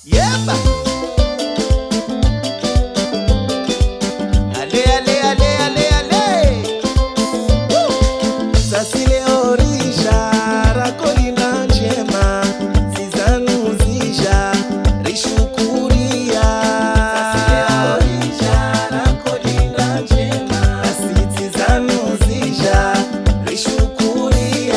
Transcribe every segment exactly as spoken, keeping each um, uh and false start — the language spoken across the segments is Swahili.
Yeba. Ale ale ale ale ale. Sasile orisha rakolina njema sizanuzisha rishukuria. Sasile orisha rakolina njema sizanuzisha rishukuria.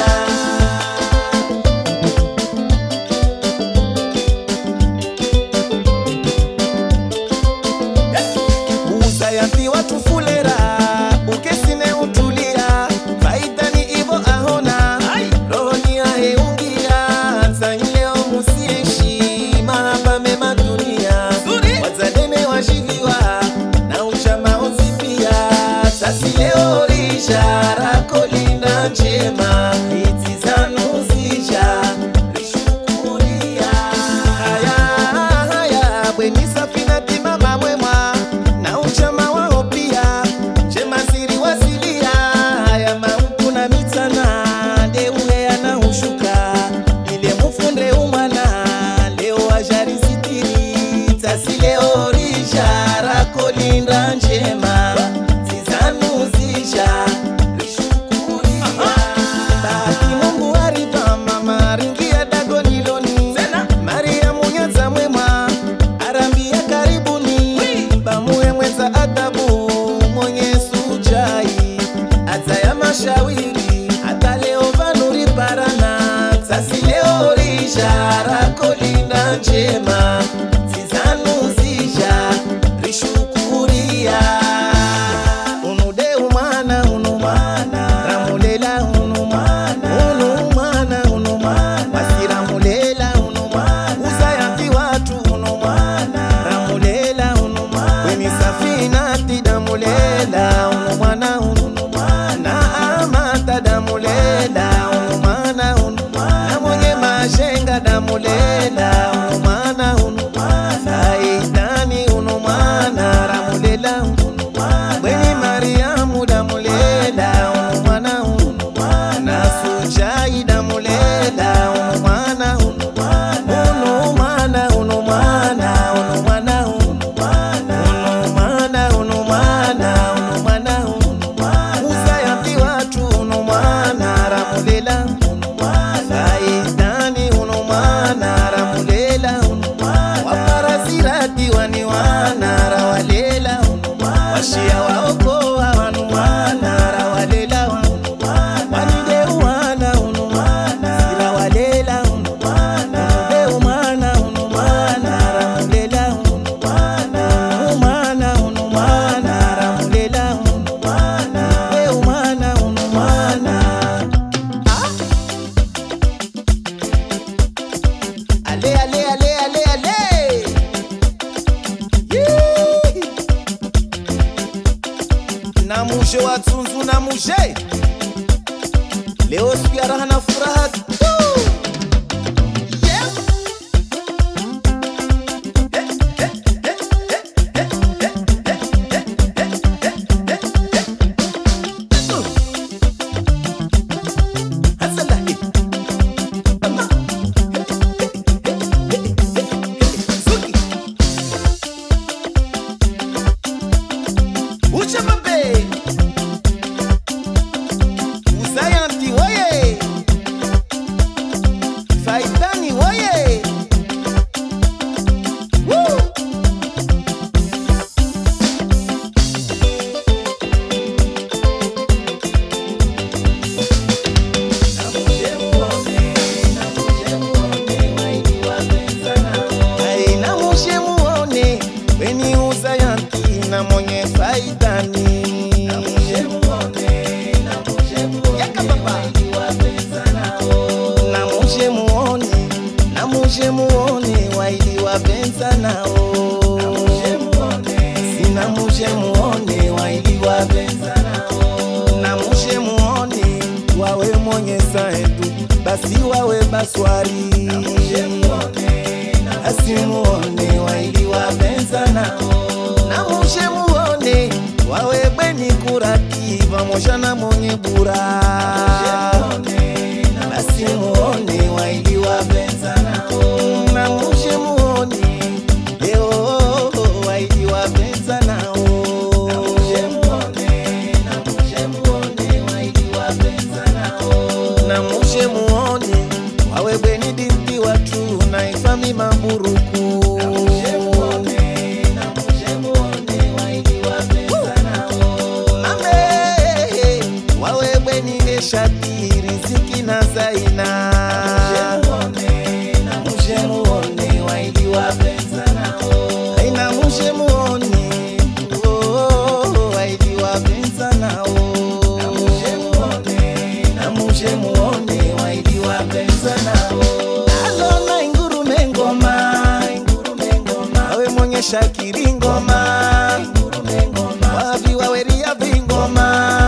Uzayanti watu fulera ukesine utulia faida ni ivo ahona rohoni aheungia zanyeo musieshi mahaba mema dunia wazaleme washiviwa na uchama ozipia sasi leo risha rakolinda njema iti zanuzisha rishukuria. Haya haya bweni safina timama mwema na uchama wao pia njema siri wasilia. Haya mauku na mitana ndeuhe anahushuka ile mufunde umana leo wajari sitiri tasi leo risha rakolinda njema zizanuzisha rishukuria. Bahati Mungu aripa mama ringia dagoniloni Maria munyaza mwema arambia karibuni bamuwe mweza adabu mwenye sujai hata ya mashawiri hata leo vanuri parana sasi leo risha rakolinda njema zizanuzisha rishukuria. Unude umana unumana ramulela unumana unumana unumana wasiramulela unumana uzayanti watu unumana ramulela unumana weni safina tidamulela unumana unumana amata damulela unumana unumana na mwenye mashenga damulela unumana unumana saidani unumana ramulela unumana weni mariamu damulela unumana unumana sujai damulela unumana unumana unumana unumana unumana unumana unumana unumana unumana unumana uzayanti watu unumana ramulela unumana saidani unumana ramulela unumana waparasirati waniwana rawalela unumana washia waokoa wanumana rawalela unumana wanideuwana unumana sirawalela unumana unudeumana unumana ramulela unumana unumana unumana ramulela unumana unudeumana unumana. Ale ale ale ale ale. Yee. Na muje watunzu na muje leo siku ya raha na furaha tu. Yeah. Eh, eh, eh, eh, eh, eh, eh, eh, eh, eh, eh, eh. Uh. Hasalahi. Ama. Zuki. Uchamabe. Uzayanti woye. Faidani woye. Woo. Ai namuje muone weni uzayanti na mwenye faidani. Yaka baba. Namuje muone namuje muone waili wapenza nao. Sina muje muone waili wapenza nao. Namuje muone wawe mwenye saedu basi wawe baswari. Asimuone waili wapenza nao. Namuje muone wawe bweni kuraki pamoja na mwenye bura. Basi muone waili wapenza nao. Namuje muone maiti watu naifami mamburuku shati riziki na zaina na muje muone waidi wapenza nao aina muje muone oh waidi wapenza nao na muje muone na muje muone waidi wapenza nao alona ingurume ngoma ingurume ngoma awe mwenye shakiri ngoma ingurume ngoma wavi waweria vingoma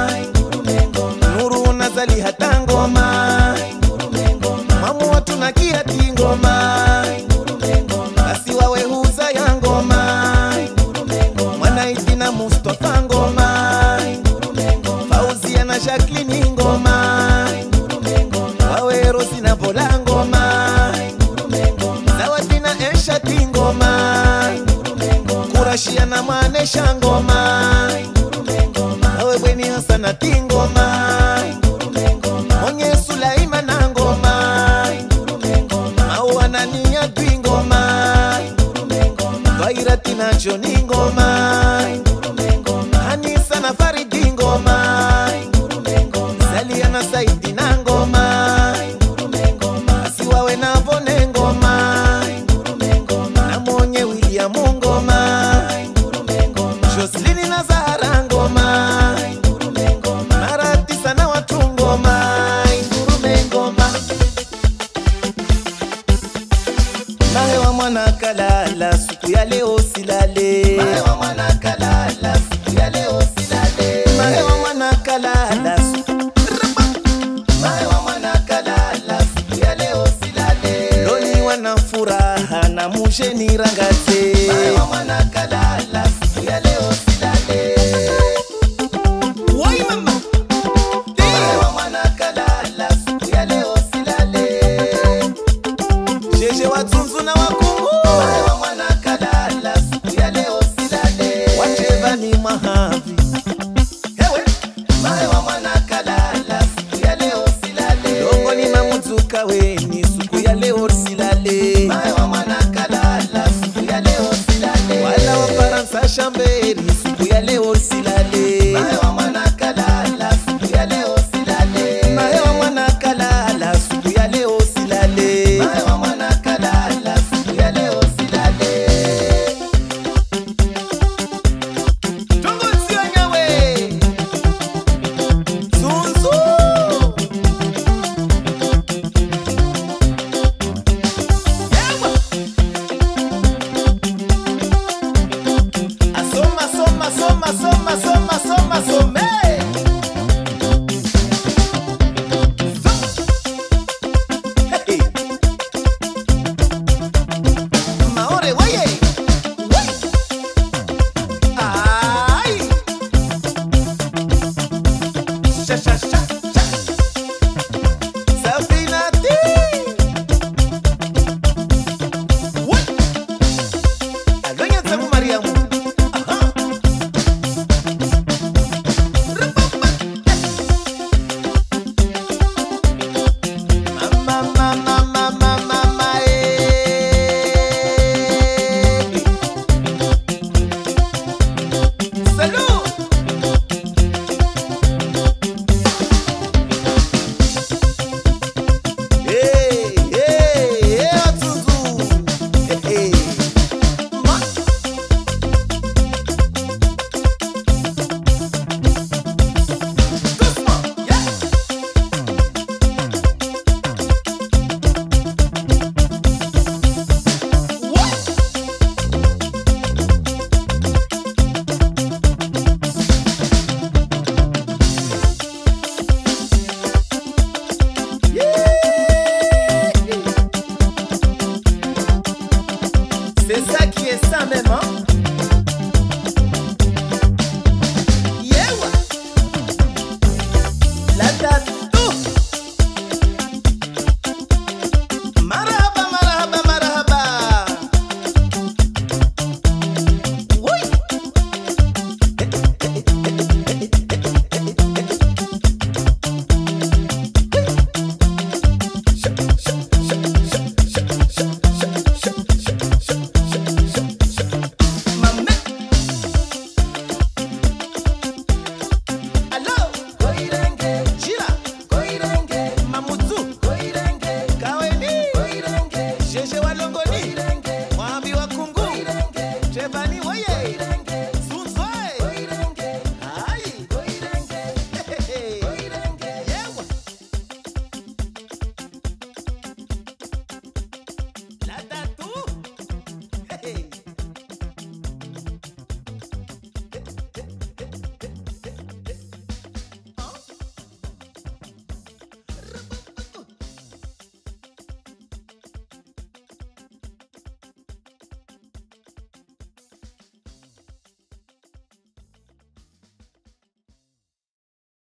zali hata ngoma mamu watu na kiati ngoma basi wawe huza ya ngoma Mwanaiti na Mustafa ngoma Fauzia na Jacqueline ngoma wawe Rosi na Vola ngoma Zawadi na Eshati ngoma Kurashia na Manesha ngoma wawe Bweni Hasana tingoma Mwenye Sulaima na ngoma Mawana ni ya ngoma Vairati na Joni ngoma Hanisa na Faridi ngoma Salia na Saidi na ngoma Asiwawe na Vone ngoma na Mwenye William ngoma Jocelyn na Zahara ngoma Marati sana watu ngoma Mahewa mwana kalala siku ya leo silale Mahewa mwana kalala siku ya leo silale Mahewa mwana kalala Mahewa mwana kalala siku ya leo silale Loli wana furaha na muje ni rangaze Mahewa mwana kalala siku ya leo silale Woi mama Mahewa mwana kalala siku ya leo silale Jeje watunzu na wakungu Mahewa mwana kalala siku ya leo silale Wacheva ni mahavi Hewe Mahewa mwana kalala siku ya leo silale Longo ni mamuzuka weni siku ya leo silale Mahewa mwana kalala siku ya leo silale Wala wafaransa shamberi siku ya leo silale Mahewa mwana kalala siku ya leo silale Mahewa mwana kalala siku ya leo silale Mahewa mwana kalala siku ya leo silale Tungu sio nyawe Zunzu Ewa Asoma soma soma soma soma soma some Hey Maore waye Wai Ai Sha sha sha sha Safinati Wai Alonya tamu Mariamu Aha Mama mama mama mama eh Salut Hey hey hey Atuzu Hey hey Ma Doucement Yeah What C'est ça qui est ça même hein